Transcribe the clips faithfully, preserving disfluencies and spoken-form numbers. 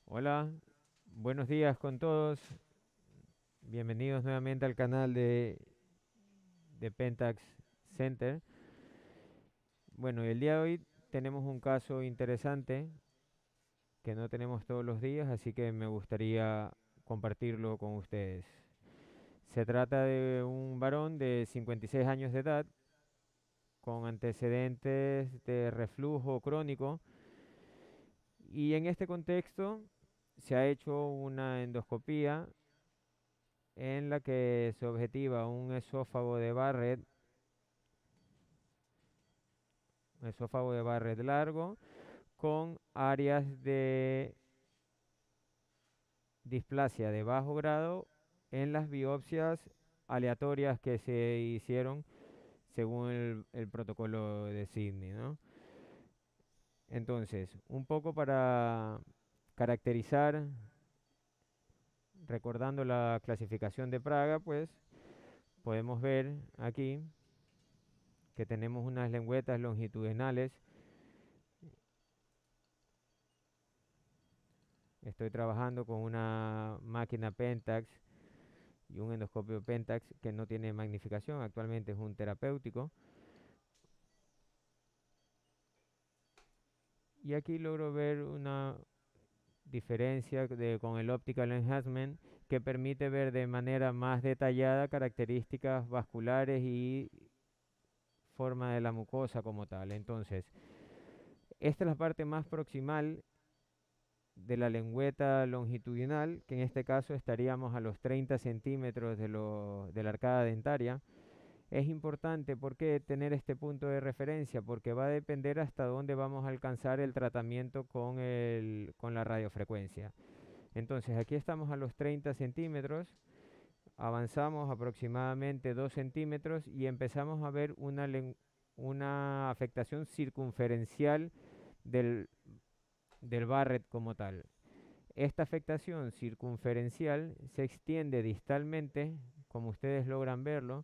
Hola, buenos días con todos. Bienvenidos nuevamente al canal de, de Pentax Center. Bueno, el día de hoy tenemos un caso interesante que no tenemos todos los días, así que me gustaría compartirlo con ustedes. Se trata de un varón de cincuenta y seis años de edad con antecedentes de reflujo crónico y en este contexto se ha hecho una endoscopía en la que se objetiva un esófago de Barrett, un esófago de Barrett largo, con áreas de displasia de bajo grado en las biopsias aleatorias que se hicieron según el, el protocolo de Sydney, ¿no? Entonces, un poco para caracterizar, recordando la clasificación de Praga, pues podemos ver aquí que tenemos unas lengüetas longitudinales. Estoy trabajando con una máquina Pentax y un endoscopio Pentax que no tiene magnificación, actualmente es un terapéutico. Y aquí logro ver una diferencia de- con el Optical Enhancement que permite ver de manera más detallada características vasculares y forma de la mucosa como tal. Entonces, esta es la parte más proximal de la lengüeta longitudinal, que en este caso estaríamos a los treinta centímetros de, lo- de la arcada dentaria. Es importante porque tener este punto de referencia, porque va a depender hasta dónde vamos a alcanzar el tratamiento con, el, con la radiofrecuencia. Entonces aquí estamos a los treinta centímetros, avanzamos aproximadamente dos centímetros y empezamos a ver una, una afectación circunferencial del, del Barrett como tal. Esta afectación circunferencial se extiende distalmente, como ustedes logran verlo,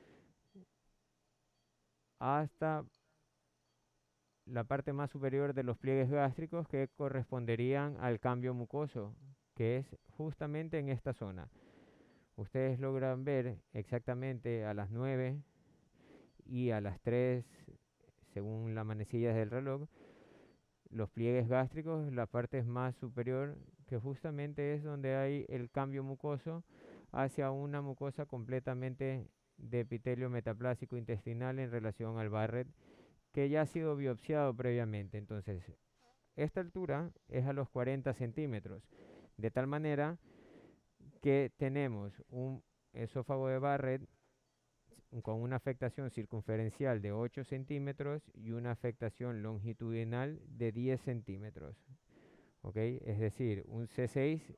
hasta la parte más superior de los pliegues gástricos que corresponderían al cambio mucoso, que es justamente en esta zona. Ustedes logran ver exactamente a las nueve y a las tres, según las manecillas del reloj, los pliegues gástricos, la parte más superior, que justamente es donde hay el cambio mucoso hacia una mucosa completamente de epitelio metaplásico intestinal en relación al Barrett, que ya ha sido biopsiado previamente. Entonces, esta altura es a los cuarenta centímetros, de tal manera que tenemos un esófago de Barrett con una afectación circunferencial de ocho centímetros y una afectación longitudinal de diez centímetros. ¿Ok? Es decir, un C seis,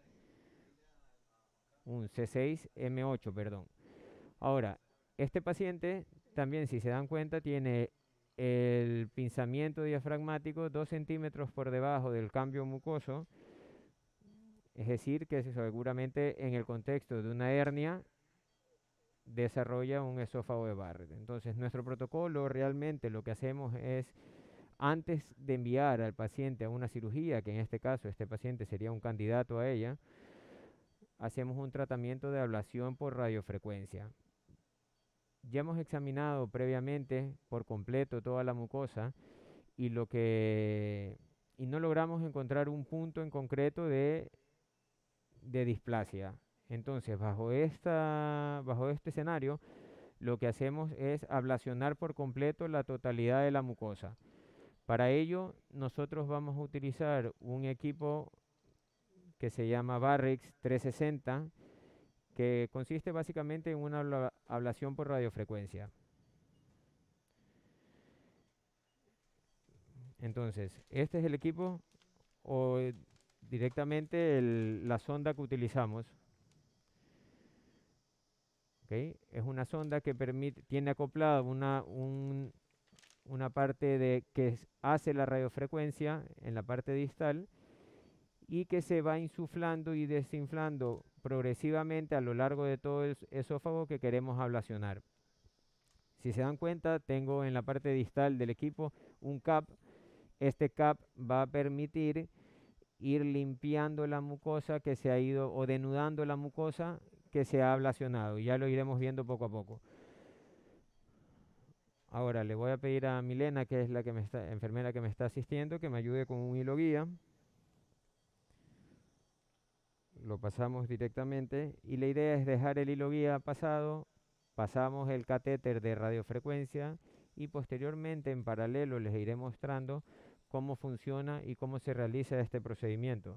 un C seis M ocho, perdón. Ahora, este paciente también, si se dan cuenta, tiene el pinzamiento diafragmático dos centímetros por debajo del cambio mucoso, es decir, que seguramente en el contexto de una hernia desarrolla un esófago de Barrett. Entonces, nuestro protocolo realmente lo que hacemos es, antes de enviar al paciente a una cirugía, que en este caso este paciente sería un candidato a ella, hacemos un tratamiento de ablación por radiofrecuencia. Ya hemos examinado previamente por completo toda la mucosa y lo que y no logramos encontrar un punto en concreto de, de displasia. Entonces, bajo esta, bajo este escenario, lo que hacemos es ablacionar por completo la totalidad de la mucosa. Para ello, nosotros vamos a utilizar un equipo que se llama Barrix trescientos sesenta, que consiste básicamente en una abla- ablación por radiofrecuencia. Entonces, este es el equipo o eh, directamente el- la sonda que utilizamos. ¿Ok? Es una sonda que permite, tiene acoplada una, un- una parte de, que es- hace la radiofrecuencia en la parte distal y que se va insuflando y desinflando progresivamente a lo largo de todo el esófago que queremos ablacionar. Si se dan cuenta, tengo en la parte distal del equipo un cap. Este cap va a permitir ir limpiando la mucosa que se ha ido, o denudando la mucosa que se ha ablacionado. Ya lo iremos viendo poco a poco. Ahora le voy a pedir a Milena, que es la que me está, enfermera que me está asistiendo, que me ayude con un hilo guía. Lo pasamos directamente y la idea es dejar el hilo guía pasado, pasamos el catéter de radiofrecuencia y posteriormente en paralelo les iré mostrando cómo funciona y cómo se realiza este procedimiento.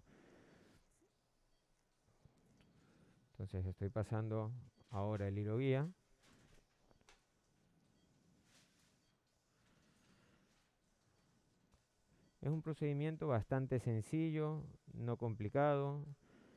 Entonces estoy pasando ahora el hilo guía. Es un procedimiento bastante sencillo, no complicado.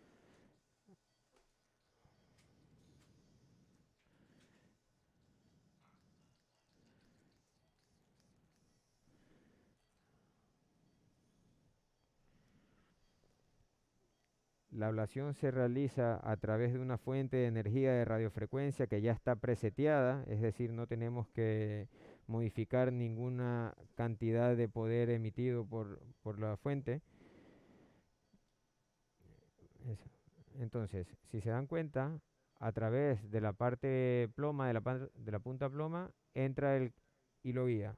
La ablación se realiza a través de una fuente de energía de radiofrecuencia que ya está preseteada, es decir, no tenemos que modificar ninguna cantidad de poder emitido por, por la fuente. Eso. Entonces, si se dan cuenta, a través de la parte ploma, de la, pan- de la punta ploma, entra el hilo guía.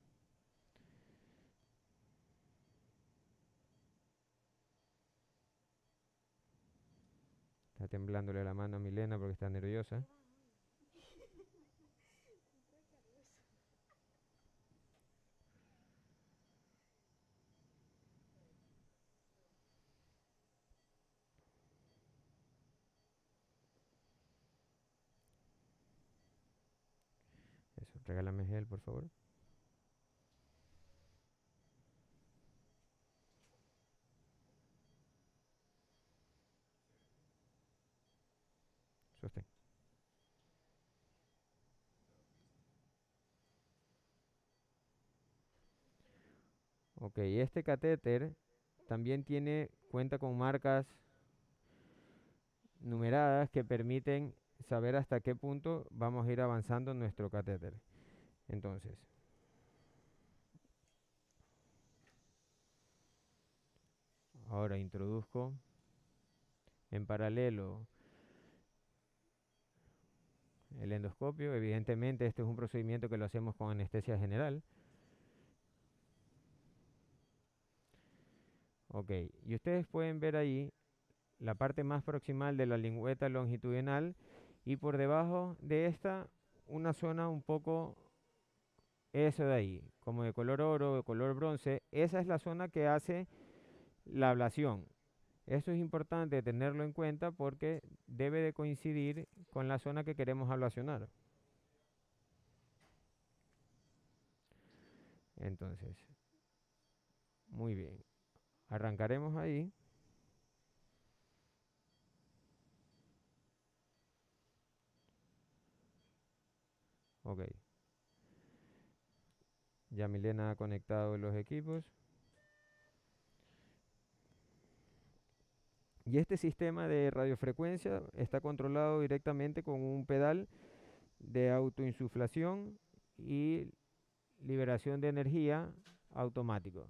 Está temblándole la mano a Milena porque está nerviosa. Eso, regálame gel, por favor. Sostén. Ok, este catéter también tiene, cuenta con marcas numeradas que permiten saber hasta qué punto vamos a ir avanzando en nuestro catéter. Entonces, ahora introduzco en paralelo el endoscopio. Evidentemente, este es un procedimiento que lo hacemos con anestesia general. Ok, y ustedes pueden ver ahí la parte más proximal de la lingüeta longitudinal y por debajo de esta una zona un poco, eso de ahí, como de color oro, de color bronce. Esa es la zona que hace la ablación. Esto es importante tenerlo en cuenta porque debe de coincidir con la zona que queremos ablacionar. Entonces, muy bien. Arrancaremos ahí. Ok. Ya Milena ha conectado los equipos. Y este sistema de radiofrecuencia está controlado directamente con un pedal de autoinsuflación y liberación de energía automático.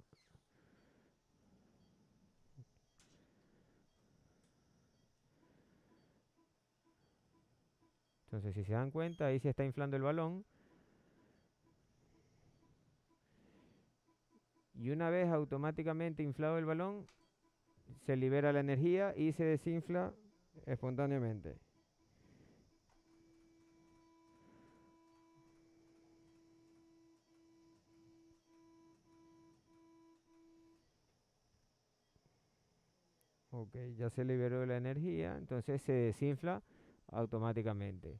Entonces, si se dan cuenta, ahí se está inflando el balón. Y una vez automáticamente inflado el balón, se libera la energía y se desinfla espontáneamente. Ok, ya se liberó la energía, entonces se desinfla automáticamente.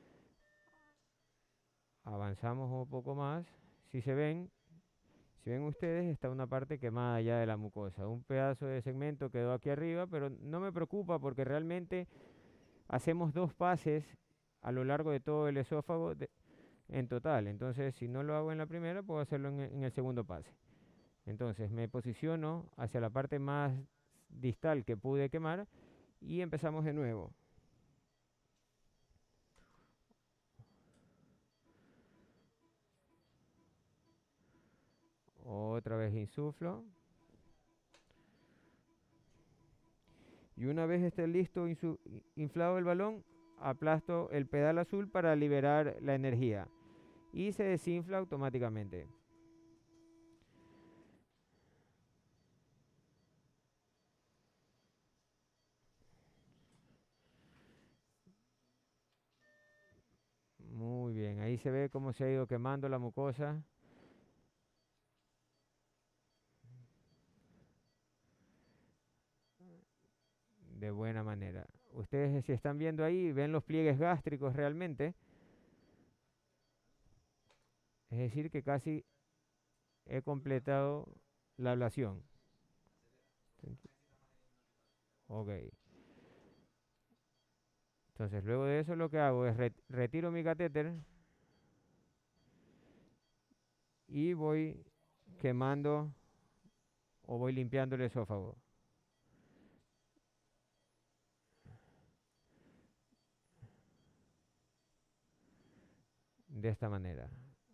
Avanzamos un poco más. Si se ven, si ven ustedes, está una parte quemada ya de la mucosa. Un pedazo de segmento quedó aquí arriba, pero no me preocupa porque realmente hacemos dos pases a lo largo de todo el esófago de- en total. Entonces, si no lo hago en la primera, puedo hacerlo en, e- en el segundo pase. Entonces, me posiciono hacia la parte más distal que pude quemar y empezamos de nuevo. Otra vez insuflo. Y una vez esté listo, insu- inflado el balón, aplasto el pedal azul para liberar la energía y se desinfla automáticamente. Muy bien, ahí se ve cómo se ha ido quemando la mucosa de buena manera. Ustedes si están viendo ahí, ven los pliegues gástricos realmente, es decir que casi he completado la ablación. Ok. Entonces luego de eso lo que hago es re- retiro mi catéter y voy quemando o voy limpiando el esófago de esta manera.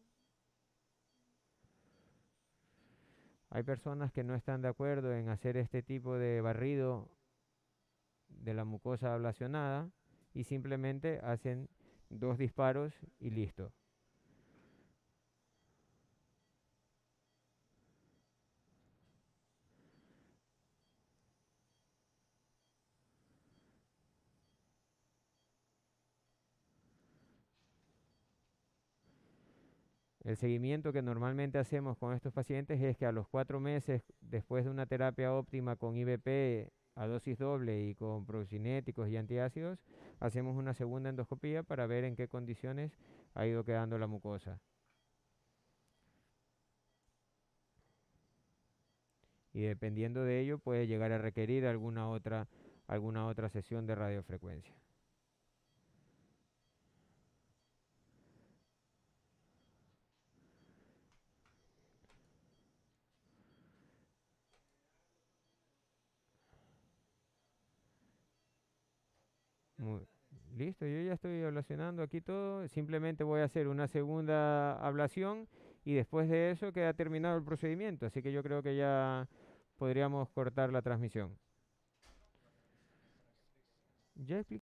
Hay personas que no están de acuerdo en hacer este tipo de barrido de la mucosa ablacionada y simplemente hacen dos disparos y listo. El seguimiento que normalmente hacemos con estos pacientes es que a los cuatro meses, después de una terapia óptima con I V P a dosis doble y con procinéticos y antiácidos, hacemos una segunda endoscopía para ver en qué condiciones ha ido quedando la mucosa. Y dependiendo de ello puede llegar a requerir alguna otra, alguna otra sesión de radiofrecuencia. Muy- Listo, yo ya estoy ablacionando aquí todo. Simplemente voy a hacer una segunda ablación y después de eso queda terminado el procedimiento. Así que yo creo que ya podríamos cortar la transmisión. Ya expliqué.